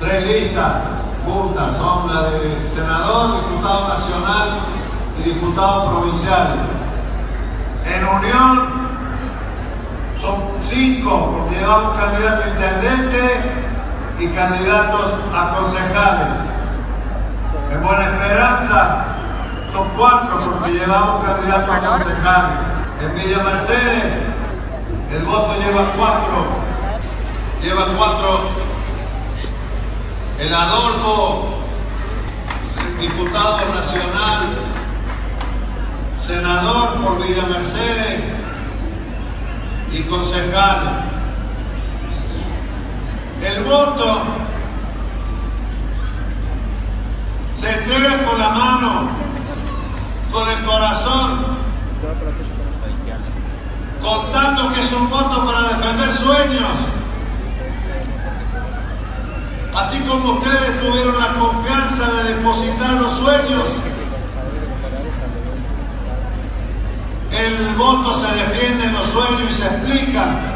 tres listas juntas, son la de senador, diputado nacional y diputado provincial. En unión son 5, porque llevamos candidato a intendente y candidatos a concejales. En Buena Esperanza son 4, porque llevamos candidatos a concejales. En Villa Mercedes el voto lleva 4. El Adolfo, diputado nacional, senador por Villa Mercedes y concejales. El voto se entrega con la mano, con el corazón, contando que es un voto para defender sueños. Así como ustedes tuvieron la confianza de depositar los sueños, el voto se defiende en los sueños y se explica